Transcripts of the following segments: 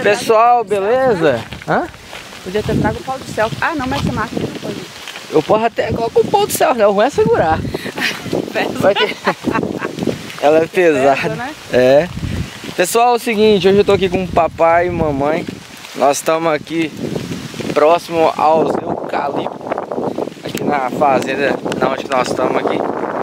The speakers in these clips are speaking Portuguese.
Pessoal, beleza? Hã? Podia ter trago o pau do céu. Ah, não, mas essa máquina não pode. Eu posso até colocar o pau do céu, né? O ruim é segurar. Vai ter... Ela é pesada. Pesa, né? É. Pessoal, é o seguinte, hoje eu tô aqui com o papai e mamãe. Nós estamos aqui próximo aos eucaliptos. Aqui na fazenda, onde nós estamos aqui.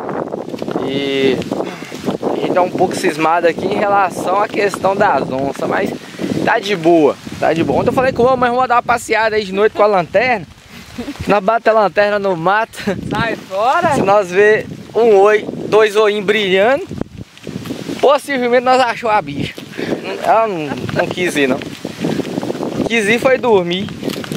E a gente tá um pouco cismado aqui em relação à questão das onças, mas tá de boa, tá de boa. Ontem eu falei com o mas vamos dar uma passeada aí de noite com a lanterna. Se nós bater a lanterna no mato, Sai fora! se nós ver um oi, dois oinhos brilhando, possivelmente nós achamos a bicha. Ela não quis ir, não. Quis ir foi dormir.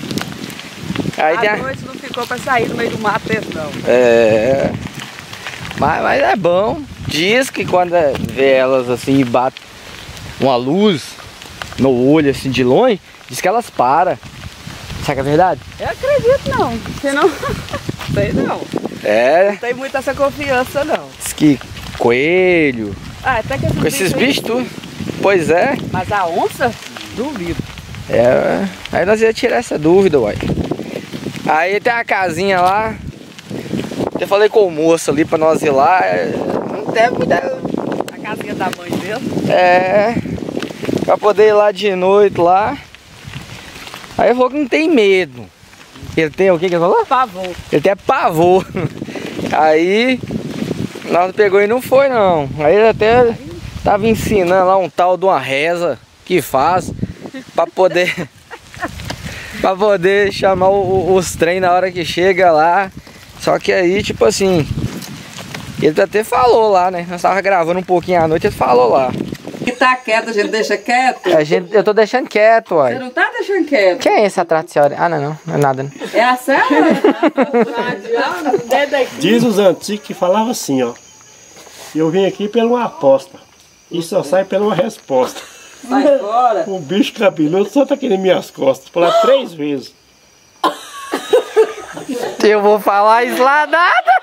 Aí A noite não ficou pra sair no meio do mato desse, não. É. Mas é bom. Diz que quando vê elas assim e bate uma luz no olho assim de longe, diz que elas param. Será que é verdade? Eu acredito não. Você não. Sei não. É. Não tem muita essa confiança não. Diz que coelho. Ah, até que Com esses bichos tudo. Pois é. Mas a onça? Duvido. É. Aí nós ia tirar essa dúvida, uai. Aí tem uma casinha lá. Eu falei com o moço ali pra nós ir lá. Não tem muita... A casinha da mãe dele. É. Pra poder ir lá de noite lá. Aí ele falou que não tem medo. Ele tem o que ele falou? Pavor. Ele tem pavor. Aí nós pegou e não foi não. Aí ele até tava ensinando lá um tal de uma reza que faz pra poder pra poder chamar os trem na hora que chega lá. Só que aí tipo assim, ele até falou lá, né? Nós tava gravando um pouquinho à noite, ele falou lá. E tá quieto, a gente deixa quieto? Eu tô deixando quieto, uai. Você não tá deixando quieto? Quem é esse atrás da senhora? Ah, não é nada. Não. É a cela? Diz os antigos que falavam assim, ó. Eu vim aqui pela uma aposta. E só sai pela uma resposta. Sai fora. O bicho cabeludo só tá aqui nas minhas costas. Falar 3 vezes. Eu vou falar isso lá nada.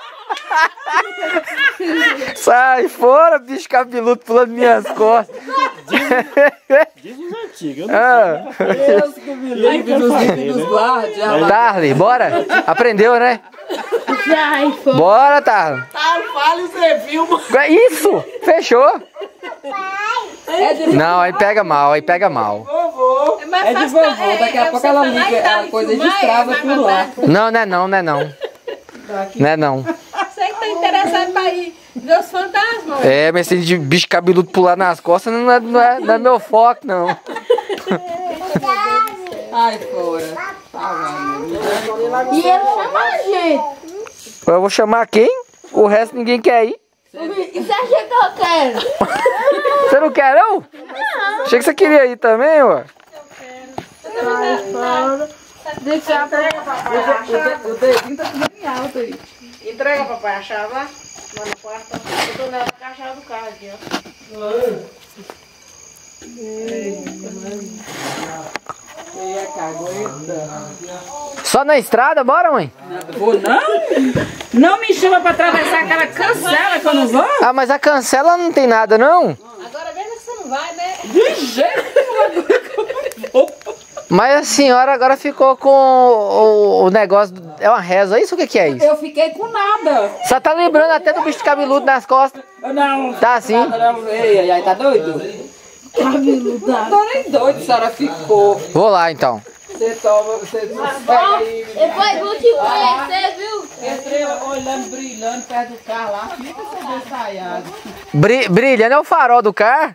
Sai fora, bicho cabeludo pulando minhas costas. Diz os antigos. Eu não sei. Deus que me livre dos guardas. Tarly, bora? Aprendeu, né? Sai, pô. Bora, Tarly. Fala e você viu, mano. Isso, fechou. É de Não, aí pega mal, aí pega mal. vovô. É de vovô, daqui a pouco ela liga a coisa registrada por lá. Não, não é não, não é não. Não é não. Você que tá interessado pra ir ver os fantasmas? É, mas esse de bicho cabeludo pular nas costas não é meu foco, não. Ai, fora. E ele chama a gente. Eu vou chamar quem? O resto ninguém quer ir. E você acha que eu quero? Você não quer, não? Achei que você queria ir também, ué. Deixa eu pegar, papai. O dedinho tá tudo bem alto aí. Entrega, papai, a chave lá no quarto. Eu tô levando a chave do carro aqui, ó. Só na estrada, bora, mãe? Vou não? Não me chama pra atravessar aquela cancela que eu não vou? Ah, mas a cancela não tem nada, não? Agora mesmo que você não vai, né? De jeito nenhum. Mas a senhora agora ficou com o negócio, é uma reza, isso o que é isso? Eu fiquei com nada. Só tá lembrando até do bicho cabeludo nas costas. Não. Tá assim? Nada, não. Ei, aí, tá doido? Não tô nem doido, a senhora ficou. Vou lá, então. Você toma, você pega aí. Depois vou te conhecer, viu? Entrei olhando, brilhando perto do carro lá, fica você ensaiado. Brilhando é o farol do carro?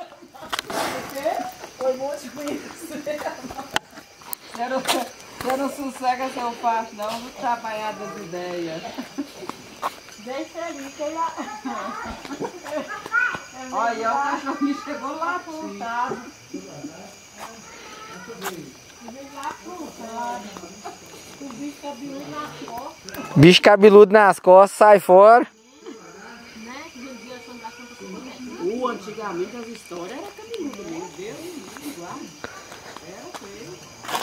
Foi muito de conhecer. Você não sossega seu facho, não, vou trabalhar das ideias. Deixa ali, que ele... Olha, o cachorrinho chegou lá apontado. Bicho cabeludo nas costas, sai fora. Antigamente as histórias eram cabeludas mesmo, Deus me guarda. Era feio.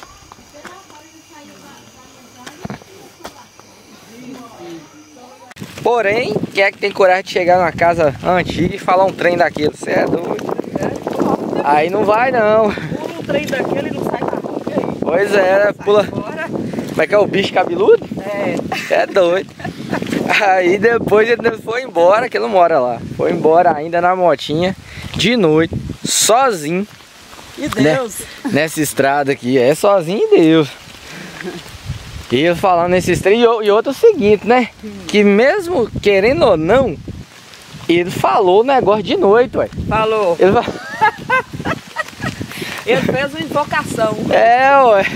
Porém, quem é que tem coragem de chegar numa casa antiga e falar um trem daquele? Você é doido. Aí não vai não. trem daquele não sai da rua. E aí? Pois é, pula. Fora. Como é que é o bicho cabeludo? É. É doido. Aí depois ele foi embora, que ele não mora lá. Foi embora ainda na motinha, de noite, sozinho. E Deus. Nessa estrada aqui, é sozinho e Deus. E eu falando nesses trem, e outro é o seguinte, né? Que mesmo querendo ou não, ele falou o negócio de noite, ué. Falou. Ele, Ele fez uma invocação. é, ué.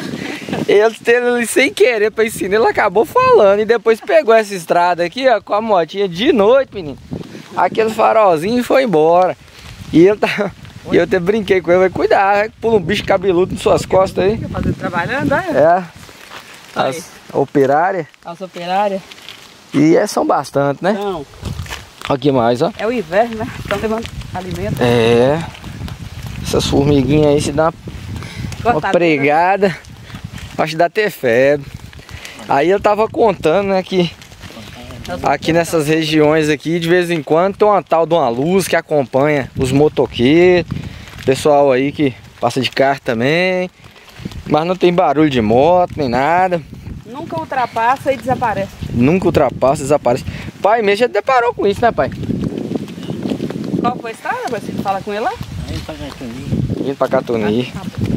Ele sem querer pra ensinar, ele acabou falando. E depois pegou essa estrada aqui, ó, com a motinha de noite, menino. Aquele farolzinho e foi embora. E ele tá... E eu até brinquei com ele, vai cuidar, pula um bicho cabeludo nas suas costas aí. Fazer trabalhando, é? É. As operárias. As operárias. E são bastante, né? Não. Olha que mais, ó. É o inverno, né? Estão levando alimento. É. Essas formiguinhas aí se dá uma pregada. Acho que dá até febre. Aí eu tava contando, né, que aqui nessas regiões aqui, de vez em quando, tem uma tal de uma luz que acompanha os motoqueiros, pessoal aí que passa de carro também, mas não tem barulho de moto, nem nada. Nunca ultrapassa e desaparece. Nunca ultrapassa, desaparece. Pai mesmo já deparou com isso, né, pai? Qual foi a estrada? Você fala com ele lá? Indo pra Catuni.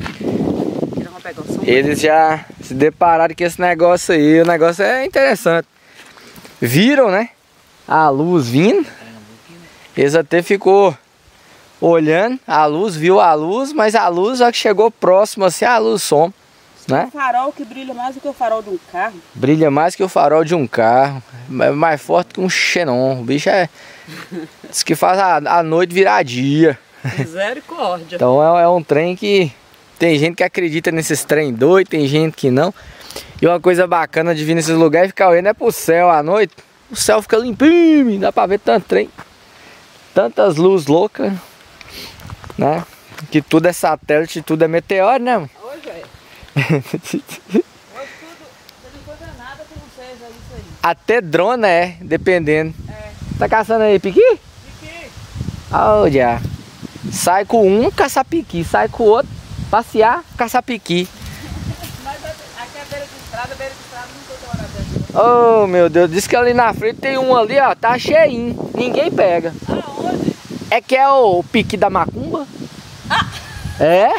Pegar o som. Eles já se depararam com esse negócio aí, o negócio é interessante. Viram, né? A luz vindo. Eles até ficou olhando a luz, viu a luz, mas a luz, já que chegou próximo assim, a luz some, né? Um farol que brilha mais do que o farol de um carro. Brilha mais que o farol de um carro. É mais forte que um xenon. O bicho diz que faz a noite virar dia. Misericórdia. Então é um trem que tem gente que acredita nesses trem doidos, tem gente que não. E uma coisa bacana de vir nesses lugares e ficar olhando é pro céu à noite. O céu fica limpinho, dá pra ver tanto trem. Tantas luzes loucas, né? Que tudo é satélite, tudo é meteoro, né? Hoje é. Hoje tudo, você não encontra nada que não seja isso aí. Até drone é, dependendo. É. Tá caçando aí piqui? Piqui. Ah, já. Sai com um, caçar piqui. Sai com o outro, passear, caçar piqui. Mas aqui é beira de estrada não tem hora dessa. Oh, meu Deus, diz que ali na frente tem um ali, ó, tá cheinho. Ninguém pega. Aonde? É que é o piqui da macumba. É?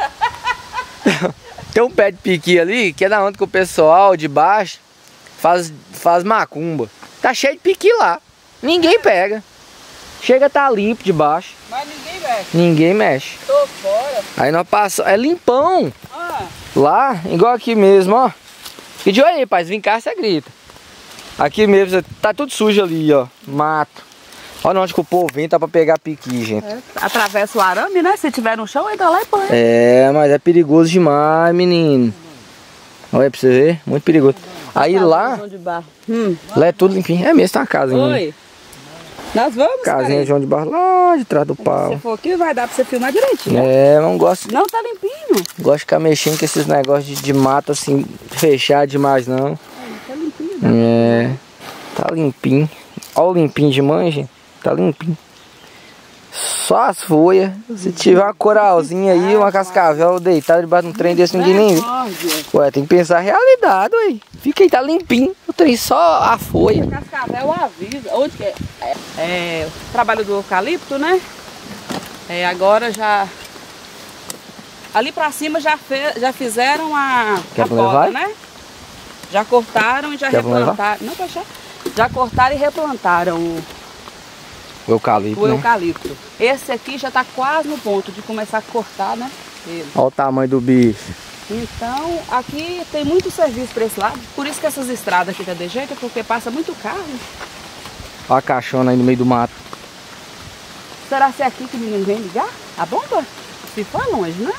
Tem um pé de piqui ali, que é da onde que o pessoal de baixo faz macumba. Tá cheio de piqui lá. Ninguém pega. Chega, tá limpo de baixo. Mas ninguém mexe. Ninguém mexe. Tô fora. Aí nós passamos. É limpão. Ah, Lá, igual aqui mesmo, ó. E de olha aí, pai, se vem cá, você grita. Aqui mesmo, tá tudo sujo ali, ó. Mato. Olha onde que o povo vem, tá pra pegar piqui, gente. atravessa o arame, né? Se tiver no chão, entra lá e põe. É, mas é perigoso demais, menino. Olha pra você ver, muito perigoso. Aí lá, lá é tudo limpinho. É mesmo, tá uma casinha. Oi. Nós vamos, Casinha de João de Barro lá de trás do Se pau. você for aqui, vai dar pra você filmar direitinho. É, não gosto, Não, tá limpinho. gosto de ficar mexendo com esses negócios de mato assim, fechado demais não. Tá limpinho. É, tá limpinho. Olha o limpinho de mãe, gente. Tá limpinho. Só as folhas. Se tiver uma coralzinha aí, uma cascavel deitada debaixo de um trem desse, ninguém nem vê. Ué, tem que pensar a realidade, ué. Fica aí, tá limpinho. O trem só a folha. Cascavel avisa. Onde que é? É o trabalho do eucalipto, né? É, agora já... Ali pra cima já fizeram a poda, né? Já cortaram e já replantaram. Não, pode deixar. Já cortaram e replantaram O eucalipto, o né? eucalipto. Esse aqui já tá quase no ponto de começar a cortar, né? Ele. Olha o tamanho do bicho. Então, aqui tem muito serviço para esse lado. Por isso que essas estradas aqui tá de jeito, porque passa muito carro. Olha a caixona aí no meio do mato. Será que é aqui que ninguém vem ligar a bomba? Se for longe, né?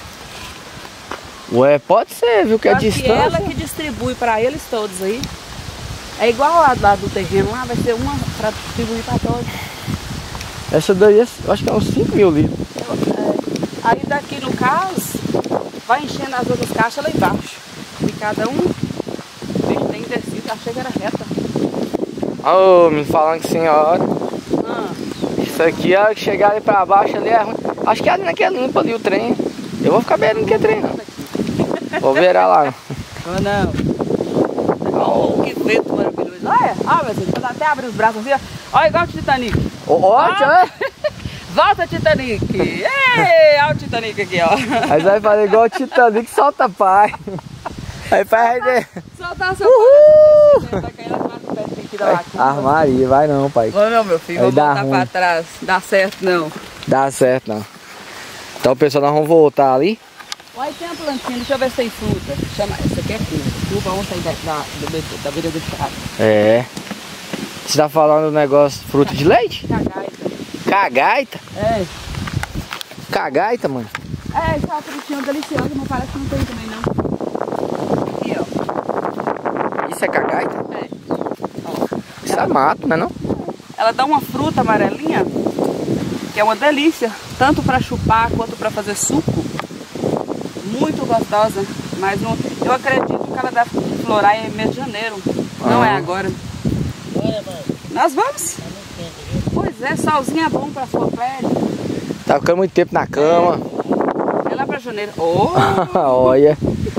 Ué, pode ser, viu? Que é Eu acho distância. que ela que distribui para eles todos aí. É igual lá do terreno lá, vai ser uma para distribuir para todos. Essa daí, eu acho que é uns 5 mil litros. Aí daqui no caso, vai enchendo as outras caixas lá embaixo. E cada um tem descido, achei que era reta. Ô, me falando que senhora. Ah, Isso aqui, a hora que chegar ali pra baixo ali é ruim. Acho que é ali naquela limpa ali o trem. Eu vou ficar bem, não quer treinar. Vou virar lá. Não. Oh, que vento maravilhoso. Olha, meu filho, quando até abre os braços assim, ó. Olha, igual o Titanic. Ótimo, Volta, Titanic. Ei, olha o Titanic aqui, ó. Aí vai fazer igual o Titanic, solta pai. Aí pai vai... Soltar seu pai. Vai cair lá no pé, tem que dar lá. Armaria, vai não, pai. Vou não, meu filho, vamos voltar pra trás. Dá certo, não. Dá certo, não. Então, pessoal, nós vamos voltar ali. Olha, tem uma plantinha, deixa eu ver se tem fruta. Chama, essa aqui é curva, vamos sair da beira do estrada. É. Você tá falando do negócio fruta de leite? Cagaita. Cagaita? É. Cagaita, mano? É, essa é uma frutinha deliciosa, mas parece que não tem também, não. Aqui, ó. Isso é cagaita? É. Isso é mato, não é não? Ela dá uma fruta amarelinha, que é uma delícia, tanto para chupar quanto para fazer suco. Muito gostosa, mas não, eu acredito que ela deve florar em mês de janeiro, não é agora. Nós vamos? Pois é, solzinho é bom pra sua pele. Tá ficando muito tempo na cama. É lá pra janeiro. Oh! Olha.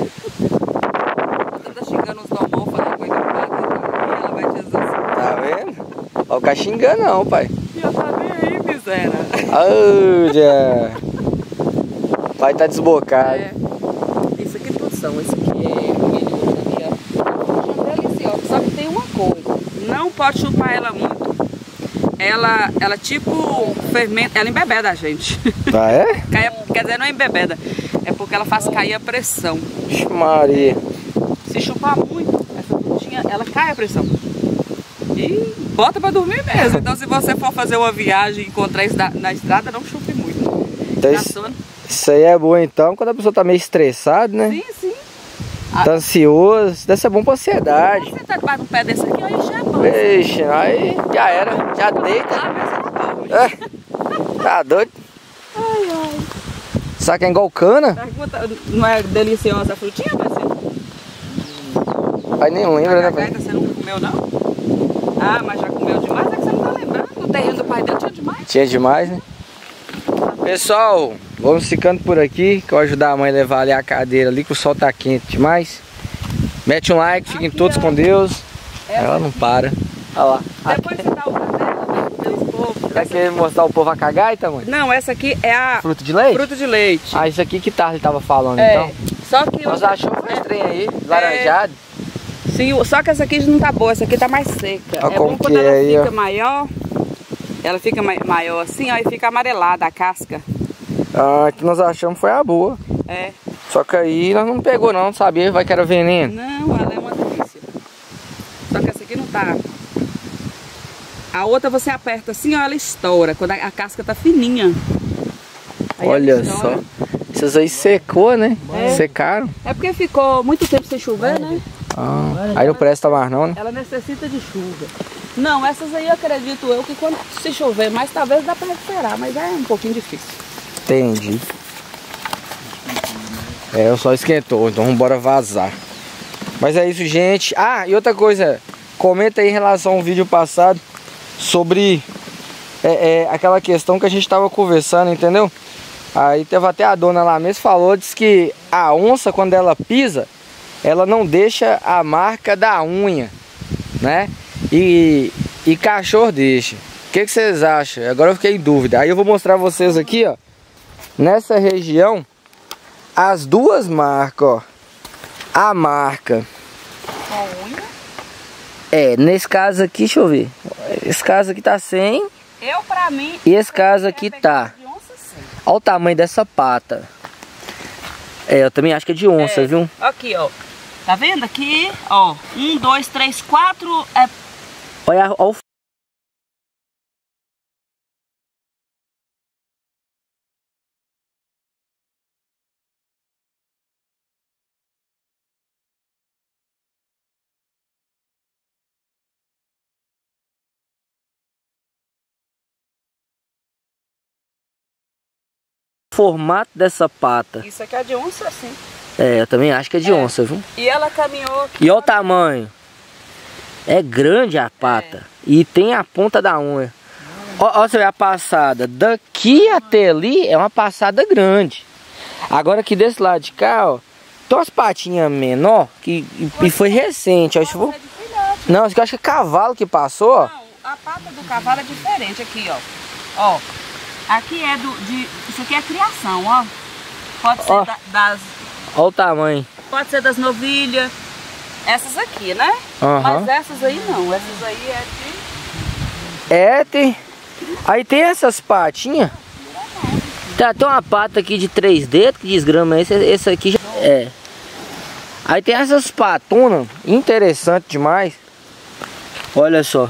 Você tá xingando os domão, falando coisa errada, ela vai dizer assim. Tá vendo? Ó, o cara xingando não, pai. E eu sabia aí, miséria. Olha. O pai tá desbocado. É. Isso aqui tudo são, esse aqui é milho aqui, ó. É delicioso, só que tem uma coisa, não pode chupar ela muito. Ela tipo fermenta, ela embebeda a gente. Ah, é? Quer dizer, não é embebeda, é porque ela faz cair a pressão. Ixi, Maria. Se chupar muito, essa frutinha, ela cai a pressão. E bota pra dormir mesmo. Então se você for fazer uma viagem e encontrar isso na estrada, não chupe muito. Então, isso aí é bom então, quando a pessoa tá meio estressada, né? Sim, sim. Tá ansioso, deve ser bom pra ansiedade. Você tá debaixo de um pé desse aqui, aí já é bom. Vixe, aí já era, já deita. Tá doido? Ai, ai. Sabe que é igual cana? Pergunta, não é deliciosa a frutinha, parceiro? Aí nem lembra, né, pai? Cagaita você nunca comeu, não? Ah, mas já comeu demais? É que você não tá lembrando. No terreno do pai dele tinha demais. Tinha demais, né? Pessoal, vamos ficando por aqui, que eu vou ajudar a mãe a levar ali a cadeira ali, que o sol tá quente demais. Mete um like, fiquem todos com Deus. Ela não para. Olha lá. Depois você dá o cadela, Deus povo. Quer querer mostrar o povo a cagaita, mãe? Não, essa aqui é a Fruto de leite? fruto de leite. Ah, isso aqui que Tarly tava falando, É, então. só que Nós achamos que foi estranho aí, laranjado. sim, só que essa aqui não tá boa, essa aqui tá mais seca. Olha É como bom quando que é ela aí, fica ó. maior. Ela fica maior assim, ó, e fica amarelada a casca. Ah, que nós achamos foi a boa. É. Só que aí nós não pegou não sabia, vai que era veneno. Não, ela é uma delícia. Só que essa aqui não tá. A outra você aperta assim, ó, ela estoura, quando a casca tá fininha. Aí Olha ela estoura. só. Essas aí secou, né? É. Secaram. É porque ficou muito tempo sem chover, né? Ah, aí não presta mais não, né? Ela necessita de chuva. Não, essas aí eu acredito eu que quando se chover mais, talvez dá pra recuperar, mas é um pouquinho difícil. Entendi. É, o sol esquentou, então vamos embora vazar. Mas é isso, gente. Ah, e outra coisa, comenta aí em relação ao vídeo passado sobre aquela questão que a gente tava conversando, entendeu? Aí teve até a dona lá mesmo, falou, disse que a onça, quando ela pisa, ela não deixa a marca da unha, né? E cachorro deixa. O que vocês acham? Agora eu fiquei em dúvida. Aí eu vou mostrar vocês aqui, ó. Nessa região, as duas marcas, ó. A marca. Com unha? É, nesse caso aqui, deixa eu ver. Esse caso aqui tá sem. Pra mim... E esse caso aqui tá. Olha o tamanho dessa pata. É, eu também acho que é de onça, viu? Aqui, ó. Tá vendo aqui? Ó, 1, 2, 3, 4... Olha o formato dessa pata. Isso aqui é de onça, sim. É, eu também acho que é de onça, viu? E ela caminhou aqui. E olha o tamanho. É grande a pata. E tem a ponta da unha. Olha você vê a passada. Daqui até ali é uma passada grande. Agora aqui desse lado de cá, ó, tem umas patinhas menor e foi recente. Acho que foi... Não, acho que é cavalo que passou, ó. Não, a pata do cavalo é diferente aqui, ó. Ó, aqui é isso aqui é criação, ó. Pode ser Ó. das... Olha o tamanho. Pode ser das novilhas. Essas aqui, né? Aham. Mas essas aí não. Essas aí é de... É, tem... Aí tem essas patinhas. Tá, tem uma pata aqui de 3 dedos, que desgrama esse aqui já... É. Aí tem essas patonas, interessante demais. Olha só.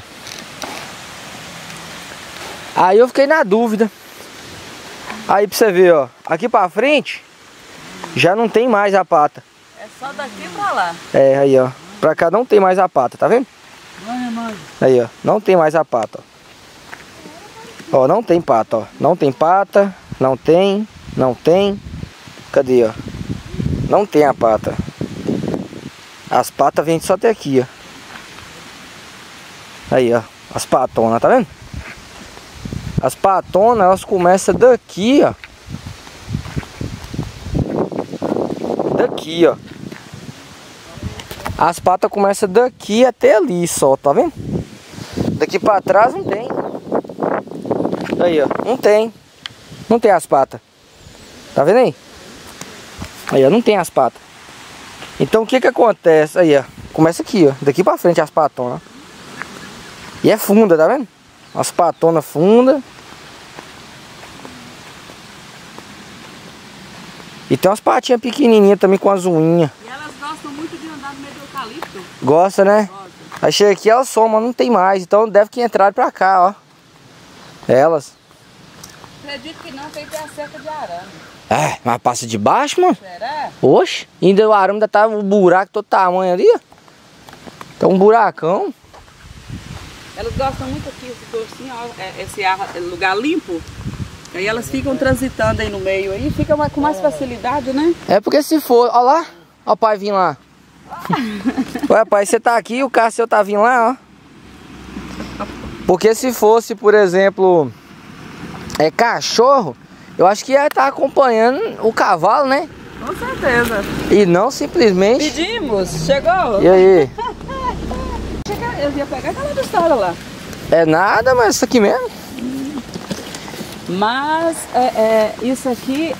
Aí eu fiquei na dúvida. Aí pra você ver, ó. Aqui pra frente, já não tem mais a pata. É só daqui pra lá. É, aí ó. Pra cá não tem mais a pata, tá vendo? Aí ó, não tem mais a pata, ó. Ó, não tem pata, ó. Não tem pata, não tem. Cadê, ó? Não tem a pata. As patas vêm só até aqui, ó. Aí, ó. As patonas, tá vendo? As patonas, elas começam daqui, ó. Daqui, ó. As patas começam daqui até ali só, tá vendo? Daqui pra trás não tem. Aí, ó. Não tem. Não tem as patas. Tá vendo aí? Aí, ó. Não tem as patas. Então o que que acontece? Aí, ó. Começa aqui, ó. Daqui pra frente as patonas. E é funda, tá vendo? As patonas fundas. E tem umas patinhas pequenininhas também com as unhas. E elas gostam muito de andar no meio do eucalipto. Gosta, né? Gosta. Aí chega aqui, elas somam, não tem mais. Então deve que entrar pra cá, ó. Elas. Acredito que não, tem que ter a cerca de arame. É, mas passa de baixo, mano. Será? Oxe, ainda o arame ainda tá um buraco todo tamanho ali, ó. Tá um buracão. Elas gostam muito aqui, se for assim, ó, esse lugar limpo. Aí elas ficam transitando aí no meio aí, fica com mais facilidade, né? É porque se for, ó lá, ó o pai vir lá. Ué, pai, você tá aqui e o carro seu tá vindo lá, ó. Porque se fosse, por exemplo, cachorro, eu acho que ia estar acompanhando o cavalo, né? Com certeza. E não simplesmente... Pedimos, chegou? E aí? Eu ia pegar aquela história lá. É nada, mas isso aqui mesmo. Mas isso aqui,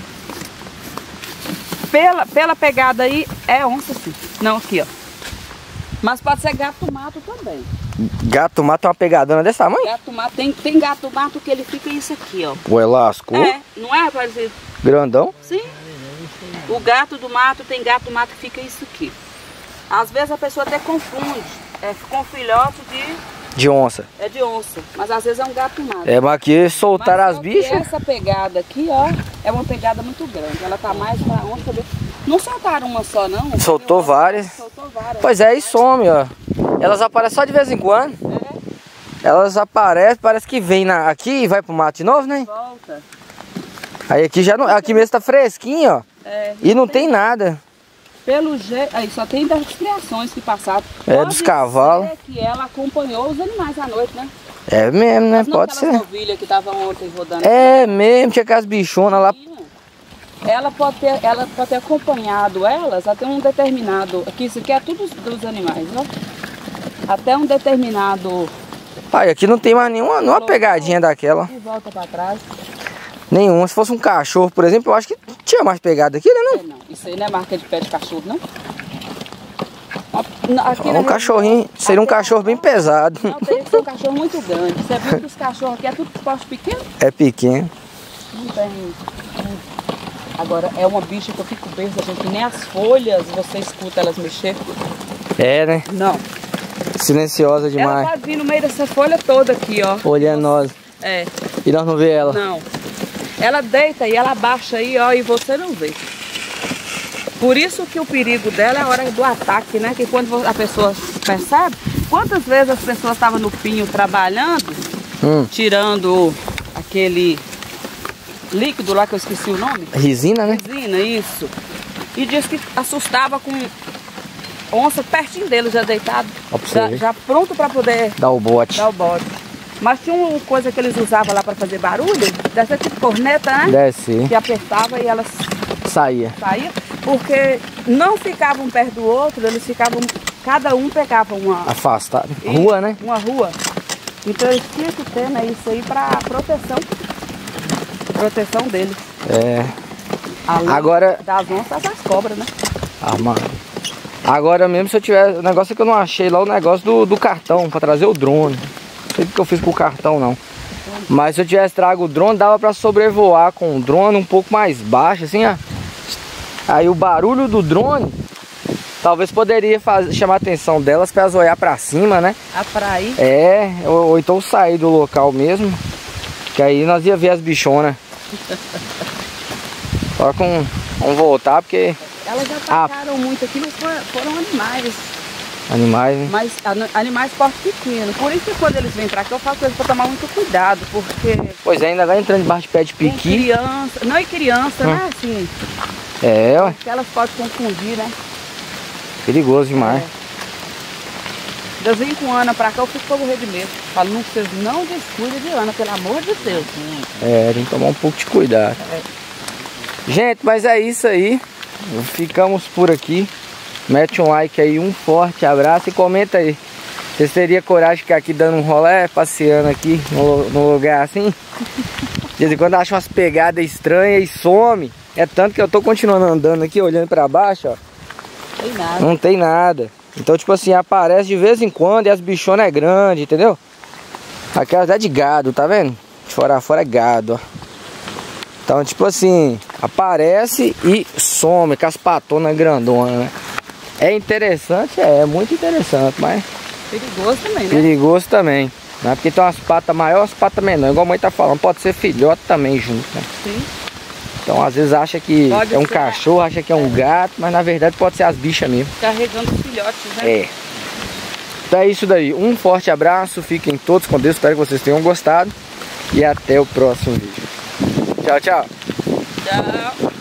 pela pegada aí, é onça sim. Não, aqui ó. Mas pode ser gato-mato também. Gato-mato é uma pegadona desse tamanho? Gato-mato, tem gato-mato que ele fica isso aqui, ó. Ué, lascou. É, não é, parecido? Grandão. Sim. O gato do mato tem gato-mato que fica isso aqui. Às vezes a pessoa até confunde. Com filhote de onça. É de onça, mas às vezes é um gato-mato. É, mas aqui soltaram as bichas. Essa pegada aqui, ó, é uma pegada muito grande. Ela tá mais pra onça. Não soltaram uma só, não? Soltou várias. Soltou várias. Pois é, e some, ó. Elas aparecem só de vez em quando. É. Elas aparecem, parece que vem aqui e vai pro mato de novo, né? Volta. Aí aqui já não. Aqui mesmo tá fresquinho, ó. É, e não tem nada. Pelo jeito, aí só tem das criações que passaram. Dos cavalos. Pode ser que ela acompanhou os animais à noite, né? É mesmo, né? Mas não pode ser. Novilha que tava ontem rodando. É mesmo, tinha aquelas bichonas lá. Ela pode ter acompanhado elas até um determinado. Aqui, isso aqui é tudo dos animais, ó. Até um determinado. Pai, aqui não tem mais nenhuma pegadinha daquela. E volta pra trás. Nenhuma. Se fosse um cachorro, por exemplo, eu acho que tinha mais pegada aqui, né? Não, isso aí não é marca de pé de cachorro, não? Aqui Um cachorrinho, seria um cachorro bem pesado. Não, teria que ser um cachorro muito grande. Você viu que os cachorros aqui é tudo porte pequeno? É pequeno. Não tem. Agora, é uma bicha que eu fico besta, gente, que nem as folhas você escuta elas mexer. É, né? Não. Silenciosa demais. Ela tá vindo no meio dessa folha toda aqui, ó. Olhando nós. É. E nós não vê ela. Não. Ela deita e ela abaixa aí, ó, e você não vê. Por isso que o perigo dela é a hora do ataque, né? Que quando a pessoa percebe, quantas vezes as pessoas estavam no pinho trabalhando, tirando aquele líquido lá que eu esqueci o nome. Resina, né? Resina, isso. E diz que assustava com onça pertinho dele, já deitado, já pronto para poder dar o bote. Mas tinha uma coisa que eles usavam lá para fazer barulho, dessa tipo corneta, né? Deve ser. Que apertava e elas Saía. Saía, porque não ficavam perto do outro, eles ficavam, cada um pegava uma... Afastado. Rua, né? Uma rua. Então eles tinham que ter, né, isso aí para proteção deles. É. Além Agora... das onças, das cobras, né? Ah, mano. Agora mesmo, se eu tiver... O negócio é que eu não achei lá o negócio do cartão, pra trazer o drone. Não sei o que eu fiz com o cartão, não. Mas se eu tivesse trago o drone, dava pra sobrevoar com o drone um pouco mais baixo, assim, ó. Aí o barulho do drone, talvez poderia chamar a atenção delas pra elas olhar pra cima, né? Ah, pra ir? É, ou então sair do local mesmo. Que aí nós ia ver as bichonas. Só com... Vamos voltar, porque... Elas já atacaram muito aqui, mas foram animais. Animais, né? Mas animais porte pequeno. Por isso que quando eles vêm pra cá, eu falo com eles pra tomar muito cuidado, porque... Pois é, ainda vai entrando debaixo de pé de piqui. Criança, não é criança, né? Assim, É, ué. que elas podem confundir, né? Perigoso demais. Eu vim com Ana pra cá, eu fico com morrer de medo. Falo, não, vocês não descuidem de Ana, pelo amor de Deus. É, tem que tomar um pouco de cuidado. Gente, mas é isso aí. Ficamos por aqui. Mete um like aí, um forte abraço e comenta aí. Vocês teriam coragem de ficar aqui dando um rolê, passeando aqui no lugar assim? De vez em quando acha umas pegadas estranhas e some. É tanto que eu tô continuando andando aqui, olhando pra baixo, ó. Tem nada. Não tem nada. Então, tipo assim, aparece de vez em quando e as bichonas é grande, entendeu? Aquelas é de gado, tá vendo? De fora a fora é gado, ó. Então, tipo assim, aparece e some com as patonas grandonas, né? É interessante, é muito interessante, mas... Perigoso também, né? Perigoso também, né? Porque tem umas patas maiores, umas patas menores. Igual a mãe tá falando, pode ser filhote também junto, né? Sim. Então, às vezes acha que Pode é um ser, cachorro, acha que é um gato, mas na verdade pode ser as bichas mesmo. Carregando os filhotes, né? É. Então é isso daí. Um forte abraço, fiquem todos com Deus. Espero que vocês tenham gostado. E até o próximo vídeo. Tchau, tchau. Tchau.